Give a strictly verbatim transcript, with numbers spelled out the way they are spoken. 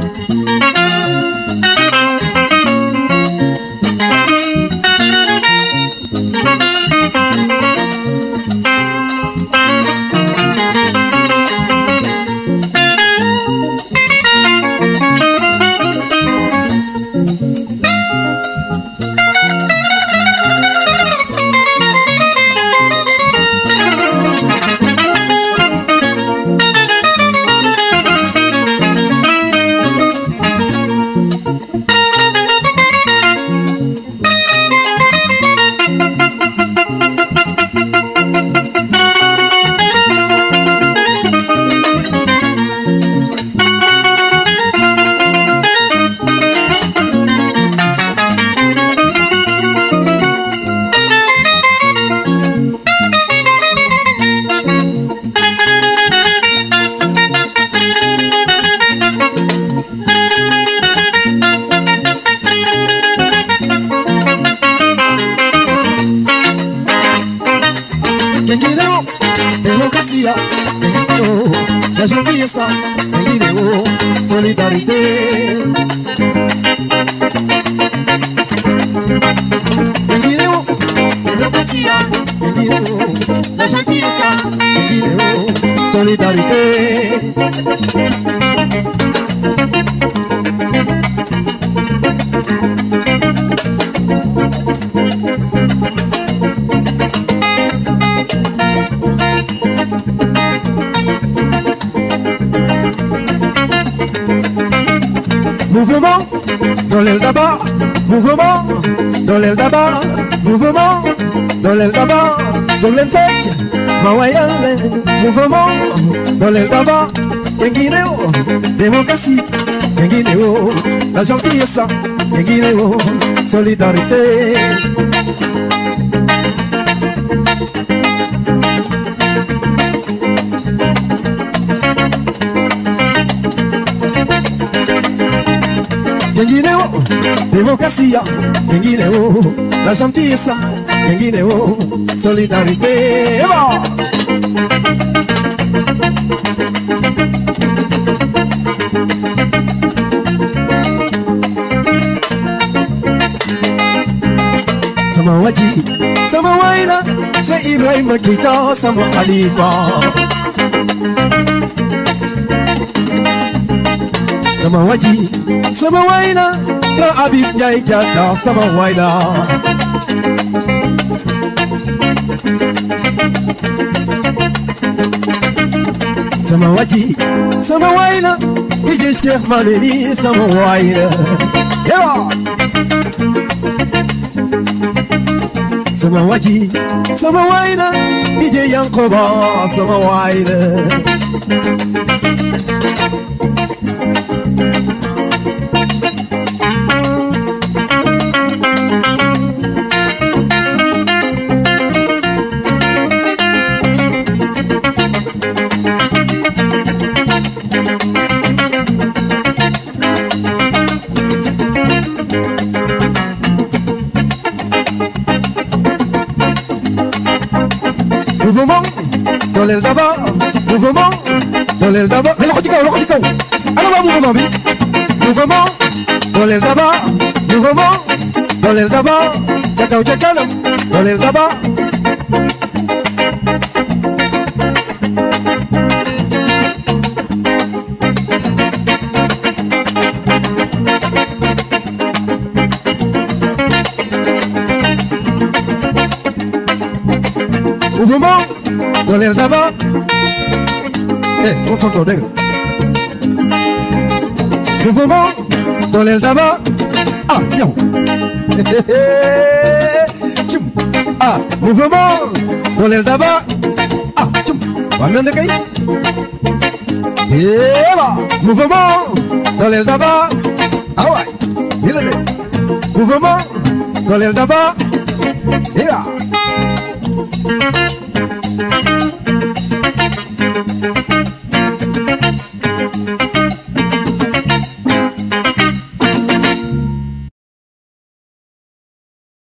Democracia, la gentileza, solidarité. Democracia, la gentileza, solidarité. Mouvement dans l'aile d'abord, mouvement dans l'aile d'abord, mouvement dans l'aile d'abord, dans l'aile fête, ma wayale, mouvement dans l'aile d'abord, Yenguineo, démocratie, Yenguineo, la gentillesse, Yenguineo, solidarité. Yenguineo, democracia, Yenguineo, la gentillesse, Yenguineo, solidarité. Sama waji, sama waina, Cheikh Ibrahima Keita, sama Khalifa. Sama waji, sama waina, la Habib Ndiaye Diatta, sama waina. Sama waji, sama waina, D J Cheikh Maleni, sama waina. Yeah. Sama waji, sama waina, D J Yankoba, sama waina. Mouvement dans l'aile d'abord, mouvement dans l'aile d'abord. Mais loxo ci kaw, loxo ci kaw. Ana waa mouvement bi. Mouvement dans l'aile d'abord, mouvement dans l'aile d'abord. Ca kaw ca kanam dans l'aile d'abord. Mouvement dans l'aile d'abord. Eh, on s'entend, d'accord. Mouvement dans l'aile d'abord. Ah, bien. Tchoum. Ah, mouvement dans l'aile d'abord. Ah, tchoum. Va bien, d'accord. Et là, mouvement dans l'aile d'abord. Ah ouais, il est là. Mouvement dans l'aile d'abord. Et là.